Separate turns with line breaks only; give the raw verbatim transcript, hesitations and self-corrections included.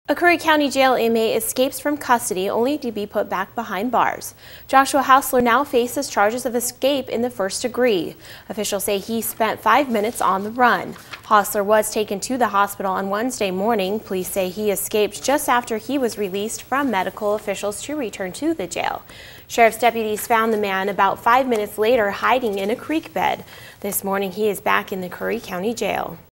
A Curry County Jail inmate escapes from custody only to be put back behind bars. Joshua Hausler now faces charges of escape in the first degree. Officials say he spent five minutes on the run. Hausler was taken to the hospital on Wednesday morning. Police say he escaped just after he was released from medical officials to return to the jail. Sheriff's deputies found the man about five minutes later hiding in a creek bed. This morning he is back in the Curry County Jail.